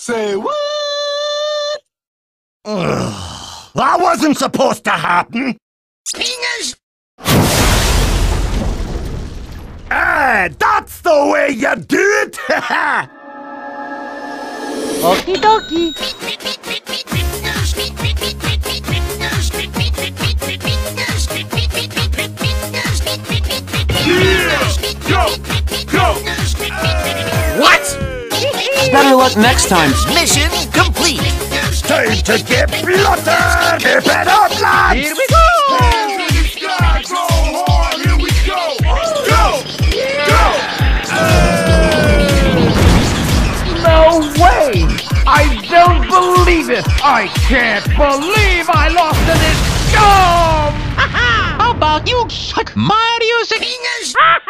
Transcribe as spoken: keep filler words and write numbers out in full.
Say what? Ugh, that wasn't supposed to happen! Fingers! Ah, that's the way you do it! Okie dokie. Go! Go! What? Better luck next time. Mission complete! Time to get blotter! Keep it up, lads! Here we go! Hands in the sky, go hard, here we go! Go! Go! No way! I don't believe it! I can't believe I lost to this scum! How about you suck my music? Fingers!